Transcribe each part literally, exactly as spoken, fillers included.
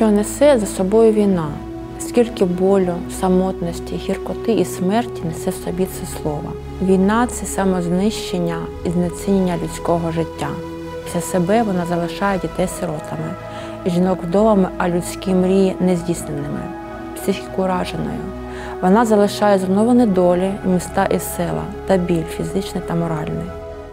що несе за собою війна, скільки болю, самотності, гіркоти і смерті несе в собі це слово. Війна – це самознищення і знецінення людського життя. Після себе вона залишає дітей сиротами, жінок вдовами, а людські мрії нездійсненими, психіку ураженою. Вона залишає зруйновані долі, міста і села та біль фізичний та моральний.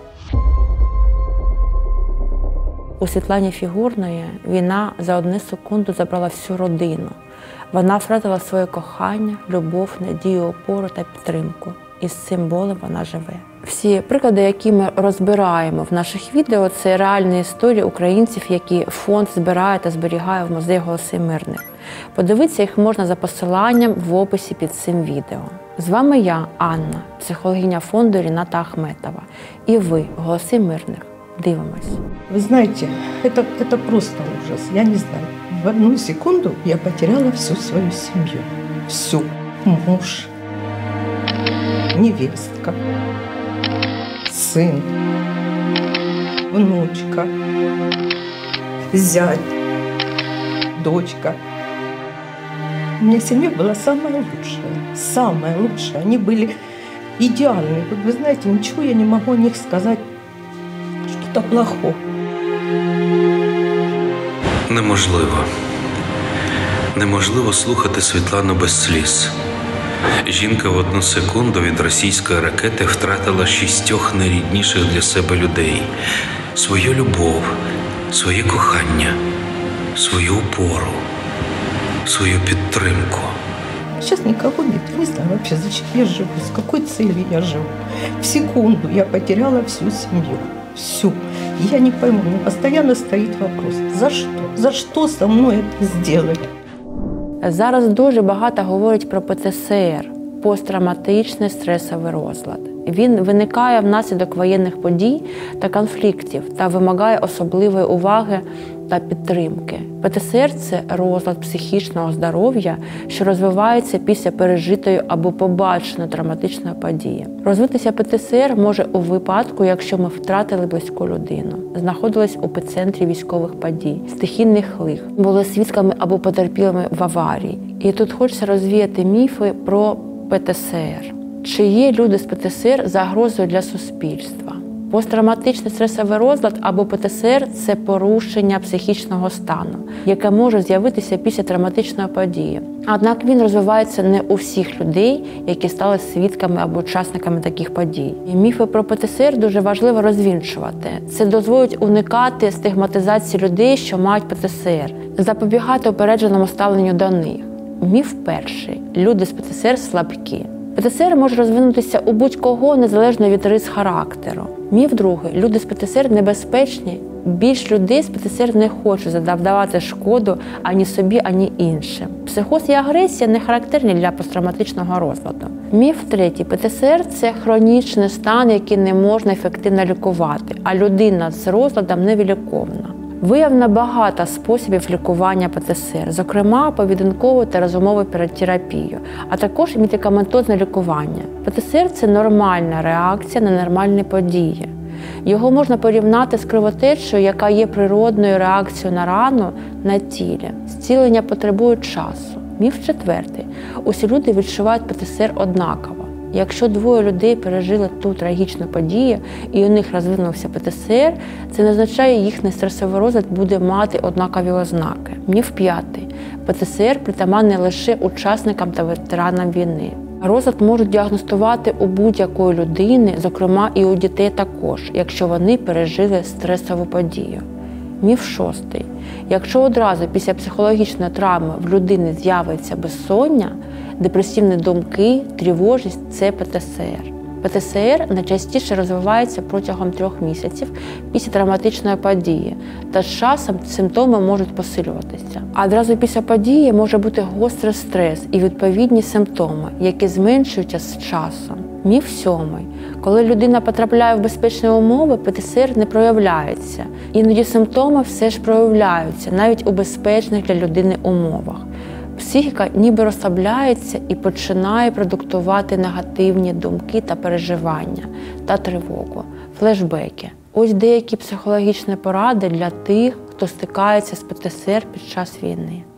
У Світлані Фігурної війна за одну секунду забрала всю родину. Вона втратила своє кохання, любов, надію, опору та підтримку. І з цим болем вона живе. Всі приклади, які ми розбираємо в наших відео, це реальні історії українців, які фонд збирає та зберігає в музеї «Голоси мирних». Подивитися їх можна за посиланням в описі під цим відео. З вами я, Анна, психологиня фонду Ріната Ахметова. І ви, «Голоси мирних». Дивимось. Вы знаете, это, это просто ужас. Я не знаю. В одну секунду я потеряла всю свою семью. Всю. Муж, невестка, сын, внучка, зять, дочка. У меня семья была самая лучшая. Самая лучшая. Они были идеальны. Вот вы знаете, ничего я не могу о них сказать. Та плохо. Неможливо. Неможливо слухати Світлану без сліз. Жінка в одну секунду від російської ракети втратила шістьох найрідніших для себе людей. Свою любов, своє кохання, свою опору, свою підтримку. Сейчас никого нет. Я не знаю вообще, зачем я живу, с какой целью я живу. В секунду я потеряла всю семью. Всю. Я не пойму, мне постоянно стоит вопрос, за что? За что со мной это сделали? Зараз дуже багато говорять про Пе Те Се Ер – посттравматичний стресовий розлад. Він виникає внаслідок воєнних подій та конфліктів та вимагає особливої уваги та підтримки. Пе Те Се Ер – це розлад психічного здоров'я, що розвивається після пережитої або побаченої травматичної події. Розвитися Пе Те Се Ер може у випадку, якщо ми втратили близьку людину, знаходились у епіцентрі військових подій, стихійних лих, були свідками або потерпілими в аварії. І тут хочеться розвіяти міфи про Пе Те Се Ер. Чи є люди з Пе Те Се Ер загрозою для суспільства? Посттравматичний стресовий розлад або Пе Те Се Ер – це порушення психічного стану, яке може з'явитися після травматичної події. Однак він розвивається не у всіх людей, які стали свідками або учасниками таких подій. І міфи про Пе Те Се Ер дуже важливо розвінчувати. Це дозволить уникати стигматизації людей, що мають Пе Те Се Ер, запобігати упередженому ставленню до них. Міф перший – люди з Пе Те Се Ер слабкі. Пе Те Се Ер може розвинутися у будь-кого, незалежно від рис характеру. Міф другий – люди з Пе Те Се Ер небезпечні. Більш людей з Пе Те Се Ер не хочуть завдавати шкоду ані собі, ані іншим. Психоз і агресія не характерні для посттравматичного розладу. Міф третій – Пе Те Се Ер – це хронічний стан, який не можна ефективно лікувати, а людина з розладом невиліковна. Виявлено багато способів лікування Пе Те Се Ер, зокрема поведінкову та розумову терапію, а також медикаментозне лікування. Пе Те Се Ер – це нормальна реакція на нормальні події. Його можна порівняти з кровотечею, яка є природною реакцією на рану на тілі. Зцілення потребує часу. Міф четвертий. Усі люди відчувають Пе Те Се Ер однаково. Якщо двоє людей пережили ту трагічну подію і у них розвинувся Пе Те Се Ер, це не означає, що їхній стресовий розлад буде мати однакові ознаки. Міф п'ятий. Пе Те Се Ер притаманний лише учасникам та ветеранам війни. Розлад можуть діагностувати у будь-якої людини, зокрема і у дітей також, якщо вони пережили стресову подію. Міф шостий. Якщо одразу після психологічної травми в людини з'явиться безсоння, депресивні думки, тривожність – це Пе Те Се Ер. Пе Те Се Ер найчастіше розвивається протягом трьох місяців після травматичної події, та з часом симптоми можуть посилюватися. А одразу після події може бути гострий стрес і відповідні симптоми, які зменшуються з часом. Міф сьомий. Коли людина потрапляє в безпечні умови, Пе Те Се Ер не проявляється. Іноді симптоми все ж проявляються, навіть у безпечних для людини умовах. Психіка ніби розслабляється і починає продуктувати негативні думки та переживання, та тривогу, флешбеки. Ось деякі психологічні поради для тих, хто стикається з Пе Те Се Ер під час війни.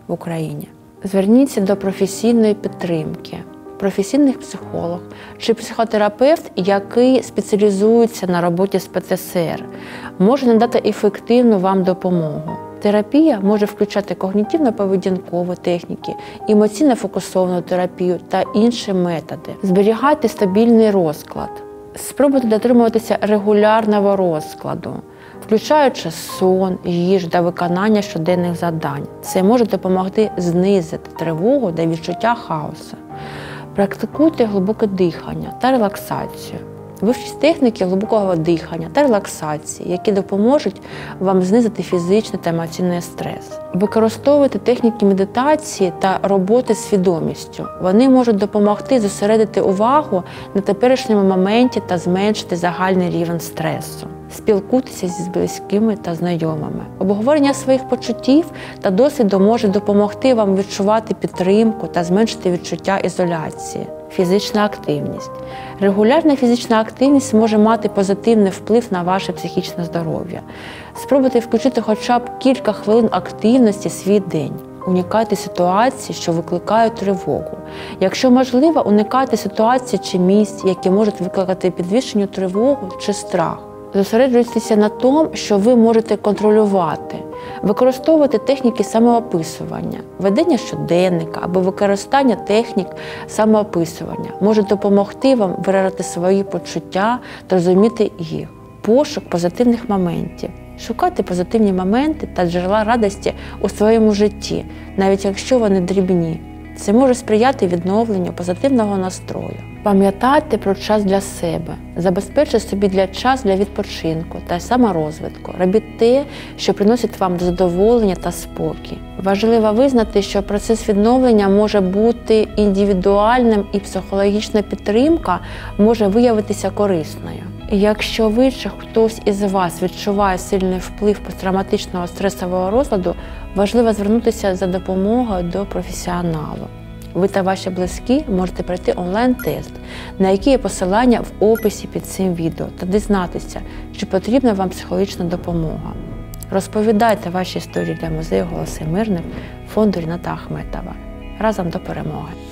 в Україні. Зверніться до професійної підтримки, професійний психолог чи психотерапевт, який спеціалізується на роботі з Пе Те Ес Ер, може надати ефективну вам допомогу. Терапія може включати когнітивно-поведінкові техніки, емоційно-фокусовану терапію та інші методи. Зберігайте стабільний розклад. Спробуйте дотримуватися регулярного розкладу, включаючи сон, їжу та виконання щоденних завдань. Це може допомогти знизити тривогу та відчуття хаосу. Практикуйте глибоке дихання та релаксацію. Вивчіть техніки глибокого дихання та релаксації, які допоможуть вам знизити фізичний та емоційний стрес. Використовуйте техніки медитації та роботи з свідомістю. Вони можуть допомогти зосередити увагу на теперішньому моменті та зменшити загальний рівень стресу. Спілкуйтеся зі близькими та знайомими. Обговорення своїх почуттів та досвіду може допомогти вам відчувати підтримку та зменшити відчуття ізоляції. Фізична активність. Регулярна фізична активність може мати позитивний вплив на ваше психічне здоров'я. Спробуйте включити хоча б кілька хвилин активності в свій день. Уникайте ситуації, що викликають тривогу. Якщо можливо, уникайте ситуацій чи місць, які можуть викликати підвищену тривогу чи страх. Зосереджуйтеся на тому, що ви можете контролювати. Використовуйте техніки самоописування, ведення щоденника або використання технік самоописування може допомогти вам виражати свої почуття та розуміти їх. Пошук позитивних моментів. Шукайте позитивні моменти та джерела радості у своєму житті, навіть якщо вони дрібні. Це може сприяти відновленню позитивного настрою. Пам'ятайте про час для себе. Забезпечте собі для час для відпочинку та саморозвитку. Робіть те, що приносить вам задоволення та спокій. Важливо визнати, що процес відновлення може бути індивідуальним і психологічна підтримка може виявитися корисною. Якщо ви чи хтось із вас відчуває сильний вплив посттравматичного стресового розладу, важливо звернутися за допомогою до професіоналу. Ви та ваші близькі можете пройти онлайн-тест, на який є посилання в описі під цим відео, та дізнатися, чи потрібна вам психологічна допомога. Розповідайте ваші історії для музею «Голоси мирних» фонду Ріната Ахметова. Разом до перемоги!